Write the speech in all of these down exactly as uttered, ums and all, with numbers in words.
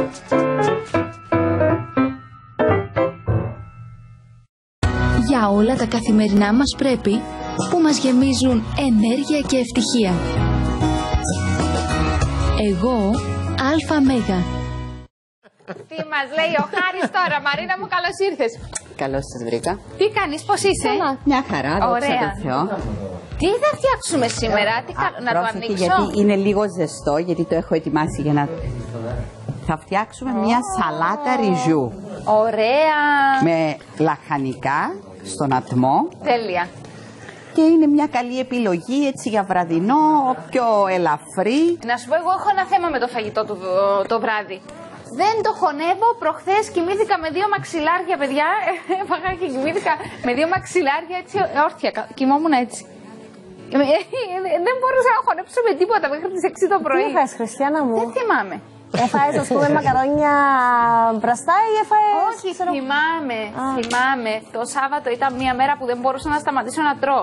Για όλα τα καθημερινά μας πρέπει που μας γεμίζουν ενέργεια και ευτυχία. Εγώ, Αλφα Μέγα. Τι μας λέει ο Χάρης τώρα, Μαρίνα μου, καλώς ήρθες. Καλώς σας βρήκα. Τι κάνεις, πώς είσαι? Καλά. Μια χαρά, δόξα τω Θεώ. Τι θα φτιάξουμε σήμερα, τι κα... να το ανοίξω? Γιατί είναι λίγο ζεστό, γιατί το έχω ετοιμάσει για να... Θα φτιάξουμε oh. μια σαλάτα ρυζιού. Ωραία. Με λαχανικά στον ατμό. Τέλεια. Και είναι μια καλή επιλογή έτσι για βραδινό, πιο ελαφρύ. Να σου πω, εγώ έχω ένα θέμα με το φαγητό του το βράδυ. Δεν το χωνεύω. Προχθές κοιμήθηκα με δύο μαξιλάρια, παιδιά. Έφαγα και κοιμήθηκα με δύο μαξιλάρια έτσι όρθια. Κοιμόμουν έτσι. Δεν μπορούσα να χωνέψω με τίποτα μέχρι τις έξι το πρωί. Τι έφαγες, Χριστιάνα μου? Δεν θυμάμαι. Έφαγες, ας πούμε, μακαρόνια μπραστά ή έφαγες... Όχι, θυμάμαι, θυμάμαι. Το Σάββατο ήταν μια μέρα που δεν μπορούσα να σταματήσω να τρώω.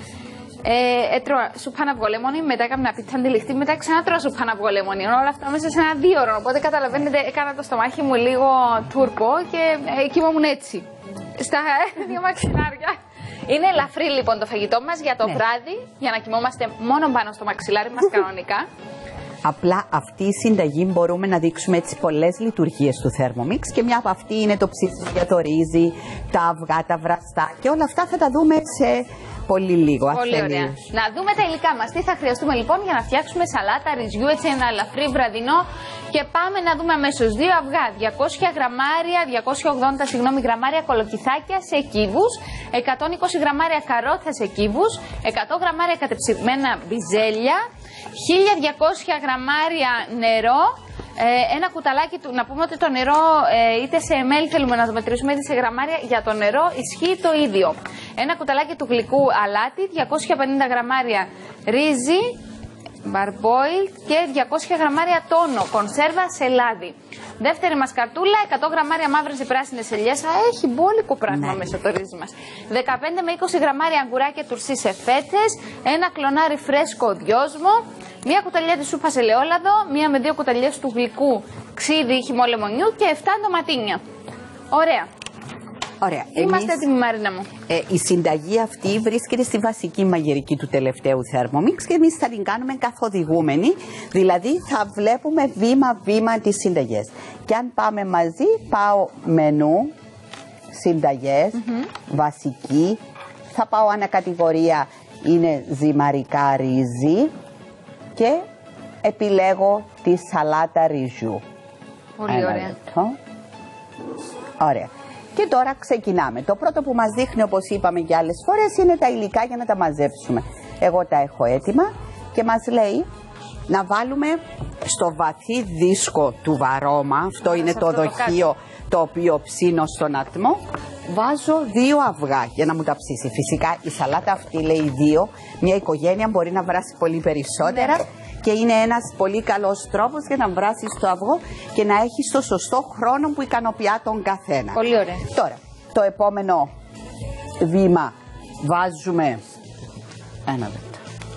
Ε, έτρωα σούπα αυγό λεμόνι, μετά έκανα μια πίτσα αντιληχτή, μετά ξανά τρώω σούπα αυγό λεμόνι. Όλα αυτά μέσα σε ένα δύο ώρο. Οπότε καταλαβαίνετε, έκανα το στομάχι μου λίγο τούρπο και ε, κοιμόμουν έτσι. Στα δύο μαξιλάρια. Είναι ελαφρύ λοιπόν το φαγητό μας για το ναι. βράδυ, για να κοιμόμαστε μόνο πάνω στο μαξιλάρι μας κανονικά. Απλά αυτή η συνταγή μπορούμε να δείξουμε έτσι πολλές λειτουργίες του Thermomix και μια από αυτή είναι το ψήσιμο για το ρύζι, τα αυγά, τα βραστά και όλα αυτά θα τα δούμε σε πολύ λίγο. Πολύ ωραία. Να δούμε τα υλικά μας. Τι θα χρειαστούμε λοιπόν για να φτιάξουμε σαλάτα ρυζιού, έτσι ένα ελαφρύ βραδινό. Και πάμε να δούμε αμέσως. Δύο αυγά, διακόσια γραμμάρια, διακόσια ογδόντα συγγνώμη, γραμμάρια κολοκυθάκια σε κύβους, εκατόν είκοσι γραμμάρια καρότα σε κύβους, εκατό γραμμάρια κατεψυγμένα μπιζέλια, χίλια διακόσια γραμμάρια νερό, ε, ένα κουταλάκι του. Να πούμε ότι το νερό ε, είτε σε εμέλ θέλουμε να το μετρήσουμε είτε σε γραμμάρια, για το νερό ισχύει το ίδιο. Ένα κουταλάκι του γλυκού αλάτι, διακόσια πενήντα γραμμάρια ρύζι, μπαρμπόιλ και διακόσια γραμμάρια τόνο, κονσέρβα σε λάδι. Δεύτερη μας καρτούλα, εκατό γραμμάρια μαύρες ή πράσινες ελιές. Α, έχει μπόλικο πράγμα ναι. μέσα το ρύζι μας. δεκαπέντε με είκοσι γραμμάρια αγκουράκια τουρσί σε φέτες, ένα κλονάρι φρέσκο δυόσμο, μία κουταλιά της σούπας ελαιόλαδο, μία με δύο κουταλιές του γλυκού ξύδι ή χυμό λεμονιού και εφτά ντοματίνια. Ωραία. Ωραία. Είμαστε έτοιμοι, Μαρίνα μου. Ε, η συνταγή αυτή βρίσκεται στη βασική μαγειρική του τελευταίου Thermomix και εμείς θα την κάνουμε καθοδηγούμενη, δηλαδή θα βλέπουμε βήμα-βήμα τις συνταγές. Και αν πάμε μαζί, πάω μενού, συνταγές, mm-hmm. βασική, θα πάω ανακατηγορία, είναι ζυμαρικά ρύζι και επιλέγω τη σαλάτα ρυζιού. Πολύ Ένα ωραία. Λεπτό. Ωραία. Και τώρα ξεκινάμε. Το πρώτο που μας δείχνει, όπως είπαμε και άλλες φορές, είναι τα υλικά για να τα μαζέψουμε. Εγώ τα έχω έτοιμα και μας λέει να βάλουμε στο βαθύ δίσκο του βαρώμα, αυτό είναι το δοχείο το οποίο ψήνω στον ατμό, βάζω δύο αυγά για να μου τα ψήσει. Φυσικά η σαλάτα αυτή λέει δύο, μια οικογένεια μπορεί να βράσει πολύ περισσότερα. Ναι. Και είναι ένας πολύ καλός τρόπος για να βράσεις το αυγό και να έχεις το σωστό χρόνο που ικανοποιεί τον καθένα. Πολύ ωραία. Τώρα, το επόμενο βήμα βάζουμε... Ένα λεπτό.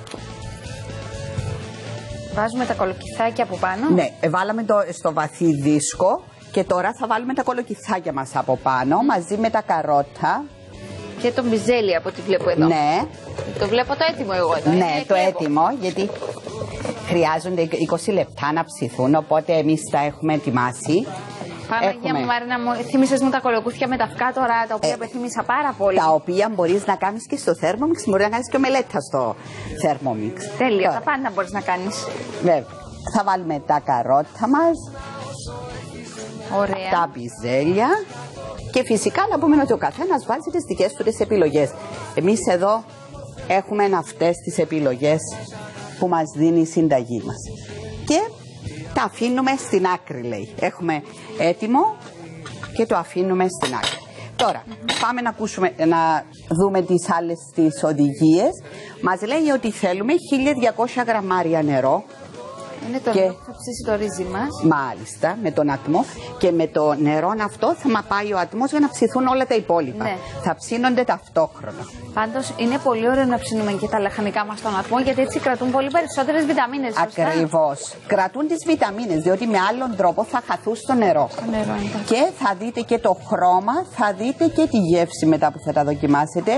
Βάζουμε τα κολοκυθάκια από πάνω. Ναι, βάλαμε το στο βαθύ δίσκο και τώρα θα βάλουμε τα κολοκυθάκια μας από πάνω mm. μαζί με τα καρότα. Και το μπιζέλι από ό,τι βλέπω εδώ. Ναι. Το βλέπω το έτοιμο εγώ εδώ. Ναι, είναι το βλέπω. έτοιμο, γιατί χρειάζονται είκοσι λεπτά να ψηθούν, οπότε εμείς τα έχουμε ετοιμάσει. Παναγία έχουμε... μου, Μαρίνα μου, θύμισες μου τα κολοκούθια με τα αυγά τώρα, τα οποία ε, επιθύμησα πάρα πολύ. Τα οποία μπορείς να κάνεις και στο Thermomix, μπορεί να κάνεις και ομελέτα στο Thermomix. Τέλεια, τα πάντα μπορείς να κάνεις. Βέβαια. Θα βάλουμε τα καρότα μας, ωραία. τα μπιζέλια. Και φυσικά να πούμε ότι ο καθένας βάζει τις δικές του τις επιλογές. Εμείς εδώ έχουμε αυτές τις επιλογές που μας δίνει η συνταγή μας. Και τα αφήνουμε στην άκρη, λέει. Έχουμε έτοιμο και το αφήνουμε στην άκρη. Τώρα, πάμε να, ακούσουμε, να δούμε τις άλλες τις οδηγίες. Μας λέει ότι θέλουμε χίλια διακόσια γραμμάρια νερό. Είναι το και... νερό που θα ψήσει το ρύζι μας. Μάλιστα, με τον ατμό και με το νερό αυτό θα μα πάει ο ατμός για να ψηθούν όλα τα υπόλοιπα. Ναι. Θα ψήνονται ταυτόχρονα. Πάντως είναι πολύ ωραίο να ψήνουμε και τα λαχανικά μας στον ατμό, γιατί έτσι κρατούν πολύ περισσότερες βιταμίνες. Ακριβώς. Κρατούν τις βιταμίνες, διότι με άλλον τρόπο θα χαθούν στο νερό. Το νερό, εντάξει. Και θα δείτε και το χρώμα, θα δείτε και τη γεύση μετά που θα τα δοκιμάσετε.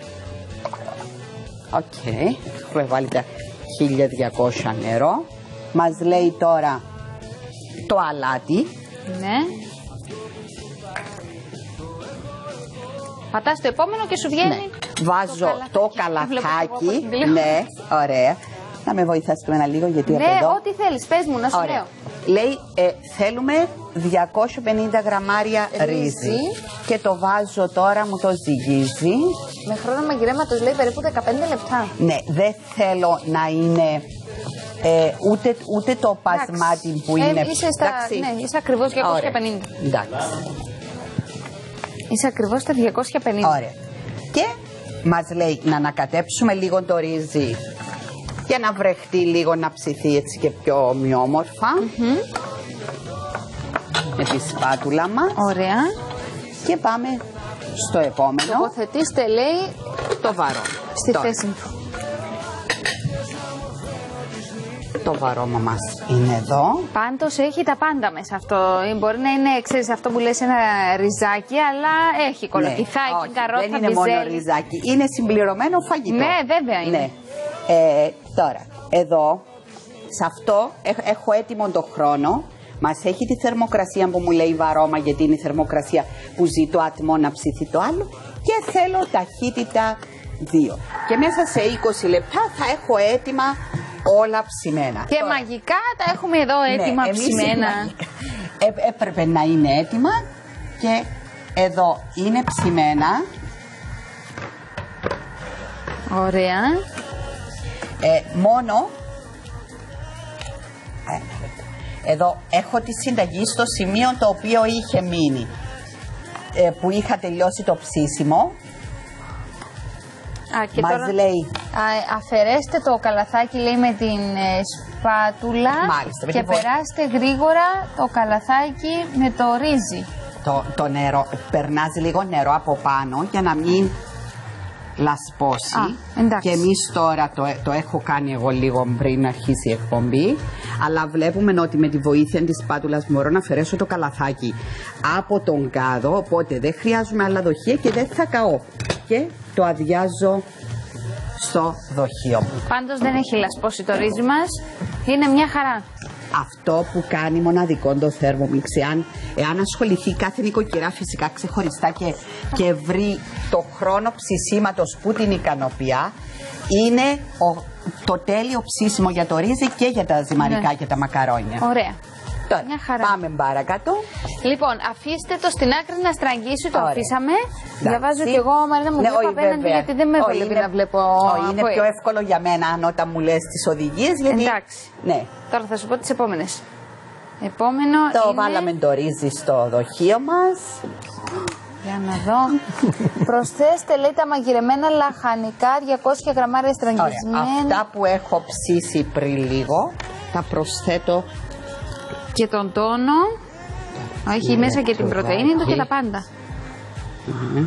Οκ, okay. Έχουμε βάλει τα χίλια διακόσια νερό. Μας λέει τώρα το αλάτι. Ναι. Πατάς το επόμενο και σου βγαίνει. Ναι. Βάζω το καλαθάκι. Ναι, ωραία. Να με βοηθάς και ένα λίγο, γιατί ναι, από εδώ. ό,τι θέλεις, πες μου, να σου ωραία. λέω. Λέει, ε, θέλουμε διακόσια πενήντα γραμμάρια ρύζι. Ρύζι. Και το βάζω τώρα, μου το ζυγίζει. Με χρόνο μαγειρέματος λέει περίπου δεκαπέντε λεπτά. Ναι, δεν θέλω να είναι ε, ούτε, ούτε το πασμάτι που ε, είναι. Είσαι, στα, ναι, είσαι ακριβώς διακόσια πενήντα. Εντάξει. Είσαι ακριβώς στα διακόσια πενήντα. Ωραία. Και μας λέει να ανακατέψουμε λίγο το ρύζι για να βρεχτεί λίγο, να ψηθεί έτσι και πιο ομοιόμορφα. Mm-hmm. Με τη σπάτουλα μας. Ωραία. Και πάμε στο επόμενο. Τοποθετήστε, λέει, το βαρό. Στη τώρα. θέση του. Το βαρώμα μας είναι εδώ. Πάντως έχει τα πάντα μέσα αυτό. Μπορεί να είναι, ξέρεις, αυτό που λες ένα ριζάκι, αλλά έχει κολοκυθάκι, ναι, καρότα, δεν είναι μπιζέλι. μόνο ριζάκι, είναι συμπληρωμένο φαγητό. Ναι, βέβαια είναι. Ναι. Ε, τώρα, εδώ, σε αυτό έχω έτοιμο το χρόνο. Μας έχει τη θερμοκρασία που μου λέει βαρώμα, γιατί είναι η θερμοκρασία που ζει το ατμό να ψηθεί το άλλο. Και θέλω ταχύτητα δύο. Και μέσα σε είκοσι λεπτά θα έχω έτοιμα όλα ψημένα. Και τώρα, μαγικά τα έχουμε εδώ έτοιμα, ναι, ψημένα. Ε, έπρεπε να είναι έτοιμα και εδώ είναι ψημένα. Ωραία. Ε, μόνο εδώ έχω τη συνταγή στο σημείο το οποίο είχε μείνει, ε, που είχα τελειώσει το ψήσιμο. Α, και μας τώρα, λέει α, αφαιρέστε το καλαθάκι, λέει, με την ε, σπάτουλα. Μάλιστα, με και την βο... περάστε γρήγορα το καλαθάκι με το ρύζι. Το, το νερό, περνάς λίγο νερό από πάνω για να μην λασπώσει. Α, και εμείς τώρα το, το έχω κάνει εγώ λίγο πριν αρχίσει η εκπομπή, αλλά βλέπουμε ότι με τη βοήθεια της σπάτουλας μπορώ να αφαιρέσω το καλαθάκι από τον κάδο, οπότε δεν χρειάζομαι άλλα δοχεία και δεν θα καώ. Και το αδειάζω στο δοχείο μου. Πάντως δεν έχει λασπώσει το ρύζι μας, είναι μια χαρά. Αυτό που κάνει μοναδικό το Thermomix, εάν, εάν ασχοληθεί κάθε νοικοκυρά φυσικά ξεχωριστά και, και βρει το χρόνο ψησίματος που την ικανοποιεί, είναι ο, το τέλειο ψήσιμο για το ρύζι και για τα ζυμαρικά, ναι, και τα μακαρόνια. Ωραία. Τώρα, μια χαρά. Πάμε παρακάτω. Λοιπόν, αφήστε το στην άκρη να στραγγίσει, το Ωραία. αφήσαμε. Εντάξει. Διαβάζω κι εγώ, Μαρίνα μου, ναι, βλέπω απέναντι, γιατί δεν με βολεύει να βλέπω. Όχι, είναι πιο εύκολο για μένα αν όταν μου λες τις οδηγίες. Γιατί... Εντάξει. Ναι. Τώρα θα σου πω τις επόμενες. Επόμενο το είναι... βάλαμε το ρύζι στο δοχείο μας. Για να δω. Προσθέστε, λέει, τα μαγειρεμένα λαχανικά, διακόσια γραμμάρια στραγγισμένα. Αυτά που έχω ψήσει πριν λίγο, τα προσθέτω. Και τον τόνο. Έχει ναι, μέσα και την πρωτεΐνη του και τα πάντα. Mm-hmm.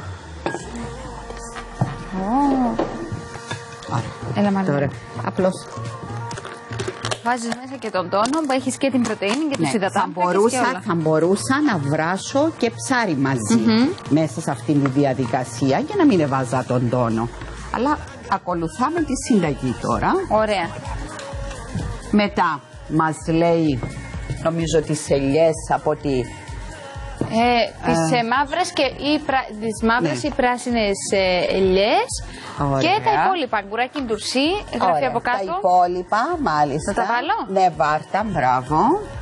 Oh. Έλα, Μαρίνα. Τώρα, απλώς βάζεις μέσα και τον τόνο που έχεις και την πρωτεΐνη και τους ναι, υδατάνθρακες θα μπορούσα, και όλα. θα μπορούσα να βράσω και ψάρι μαζί mm-hmm. μέσα σε αυτήν τη διαδικασία για να μην εβάζα τον τόνο. Αλλά ακολουθάμε τη συνταγή τώρα. Ωραία. Μετά μας λέει, νομίζω τις ελιές από τη... Ε, τις ε, ε, μαύρες και ή πρα, τις μαύρες, ναι, ή πράσινες ε, ελιές. Ωραία. Και τα υπόλοιπα, αγκουράκι ντουρσί, γράφει από κάτω. Τα υπόλοιπα, μάλιστα. Να τα βάλω? Ναι, βάρτα, μπράβο.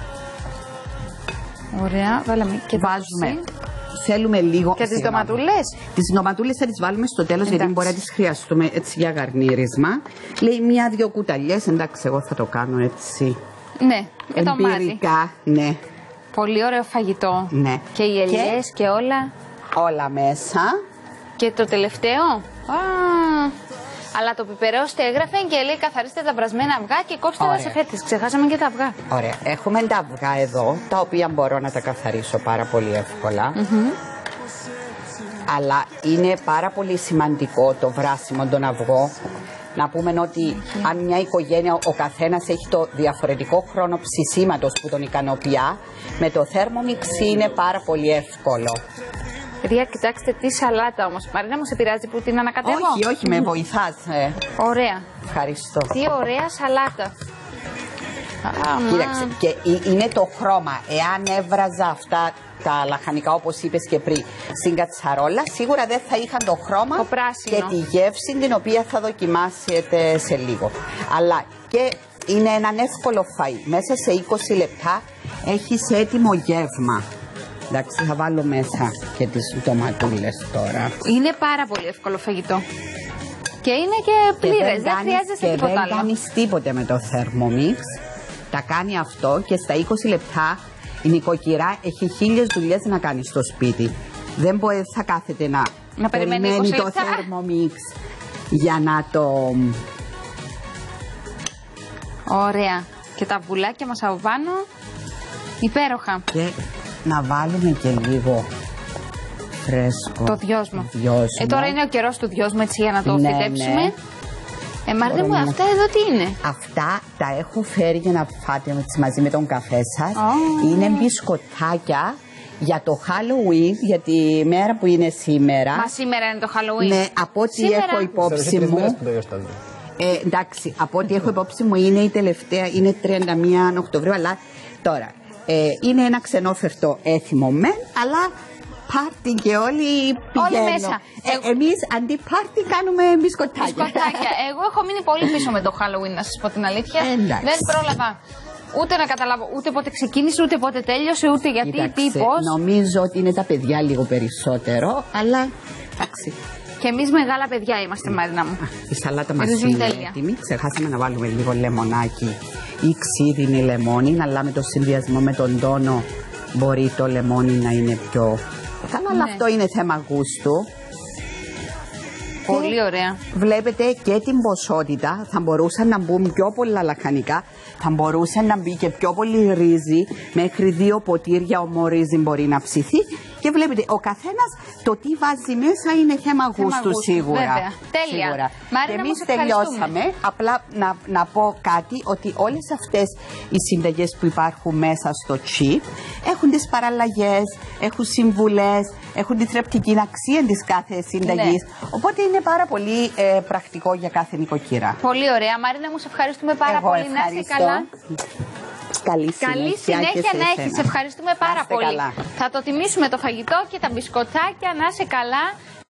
Ωραία, βάλαμε και βάζουμε. Ντουρσί. Θέλουμε λίγο... Και τις ντοματούλες. Τις ντοματούλες θα τις βάλουμε στο τέλος, εντάξει, γιατί μπορεί να τις χρειαστούμε έτσι για γαρνίρισμα. Λέει μία-δυο κουταλιές, εντάξει, εγώ θα το κάνω έτσι. Ναι, και το εμπειρικά, ναι. Πολύ ωραίο φαγητό. Ναι. Και οι ελιές και... και όλα. Όλα μέσα. Και το τελευταίο. Α, Αλλά το πιπερέωστε έγραφε και λέει καθαρίστε τα βρασμένα αυγά και κόψτε τα σεφέτες. Ξεχάσαμε και τα αυγά. Ωραία. Έχουμε τα αυγά εδώ, τα οποία μπορώ να τα καθαρίσω πάρα πολύ εύκολα. Mm-hmm. Αλλά είναι πάρα πολύ σημαντικό το βράσιμο των αυγών. Να πούμε ότι mm-hmm. αν μια οικογένεια, ο καθένας έχει το διαφορετικό χρόνο ψησίματος που τον ικανοποιεί, με το Thermomix είναι πάρα πολύ εύκολο. Παιδιά, κοιτάξτε τι σαλάτα όμως. Μαρίνα, μου σε πειράζει που την ανακατεύω? Όχι, όχι, με βοηθάς. Ε. Ωραία. Ευχαριστώ. Τι ωραία σαλάτα. Κοίταξε, και είναι το χρώμα. Εάν έβραζα αυτά τα λαχανικά όπως είπες και πριν στην κατσαρόλα, σίγουρα δεν θα είχαν το χρώμα το και τη γεύση την οποία θα δοκιμάσετε σε λίγο. Αλλά και είναι έναν εύκολο φαΐ. Μέσα σε είκοσι λεπτά έχεις έτοιμο γεύμα. Εντάξει, θα βάλω μέσα και τις ντοματούλες τώρα. Είναι πάρα πολύ εύκολο φαγητό. Και είναι και πλήρες, δεν χρειάζεται τίποτα άλλο. Και δεν κάνεις τίποτε με το Thermomix. Τα κάνει αυτό και στα είκοσι λεπτά η νοικοκυρά έχει χίλιες δουλειές να κάνει στο σπίτι. Δεν μπορεί, θα κάθεται να, να περιμένει, περιμένει το Thermomix για να το... Ωραία. Και τα βουλάκια μας από πάνω, υπέροχα. Και να βάλουμε και λίγο φρέσκο. Το δυόσμο. δυόσμο. Ε, τώρα είναι ο καιρός του δυόσμου, έτσι, για να το ναι, φυτέψουμε. Ναι. Ε, Μάρδε μου, αυτά εδώ τι είναι? Αυτά τα έχω φέρει για να φάτε μαζί με τον καφέ σας. Oh. Είναι μπισκοτάκια για το Halloween, για τη μέρα που είναι σήμερα. Μα σήμερα είναι το Halloween. Ναι, από ό,τι σήμερα... έχω υπόψη μου. Ε, εντάξει, από ό,τι έχω υπόψη μου είναι η τελευταία, είναι τριάντα μία Οκτωβρίου, αλλά τώρα ε, είναι ένα ξενόφερτο έθιμο μεν, αλλά πάρτι και όλοι πηγαίνουν. Όλοι μέσα. Ε, εμείς αντί πάρτι κάνουμε μπισκοτάκια. Μπισκοτάκια. Εγώ έχω μείνει πολύ πίσω με το Halloween, να σας πω την αλήθεια. Εντάξει. Δεν πρόλαβα ούτε να καταλάβω ούτε πότε ξεκίνησε, ούτε πότε τέλειωσε, ούτε γιατί, τι, πώς. Νομίζω ότι είναι τα παιδιά λίγο περισσότερο, αλλά εντάξει. Και εμείς μεγάλα παιδιά είμαστε, Μαρίνα μου. Η σαλάτα μας είναι έτοιμη. Ξεχάσαμε να βάλουμε λίγο λεμονάκι ή ξύδινη λεμόνι, αλλά με το συνδυασμό με τον τόνο μπορεί το λεμόνι να είναι πιο καλό, αλλά ναι. αυτό είναι θέμα γούστου. Πολύ ωραία. Βλέπετε και την ποσότητα, θα μπορούσαν να μπουν πιο πολλά λαχανικά, θα μπορούσε να μπει και πιο πολύ ρύζι, μέχρι δύο ποτήρια ομό ρύζι μπορεί να ψηθεί. Και βλέπετε, ο καθένας το τι βάζει μέσα είναι θέμα γούστου σίγουρα. Βέβαια. Τέλεια. Σίγουρα. Μάρινα, και εμείς τελειώσαμε. Απλά να, να πω κάτι, ότι όλες αυτές οι συνταγές που υπάρχουν μέσα στο chip έχουν τις παραλλαγές, έχουν συμβουλές, έχουν τη θρεπτική αξία της κάθε συνταγής. Ναι. Οπότε είναι πάρα πολύ ε, πρακτικό για κάθε νοικοκυρά. Πολύ ωραία. Μαρίνα μου, σε ευχαριστούμε πάρα Εγώ πολύ. Ευχαριστώ. Να είσαι καλά. Καλή συνέχεια, Καλή συνέχεια να έχεις. Ευχαριστούμε πάρα πολύ. Καλά. Θα το τιμήσουμε το φαγητό και τα μπισκοτάκια. Να είσαι καλά.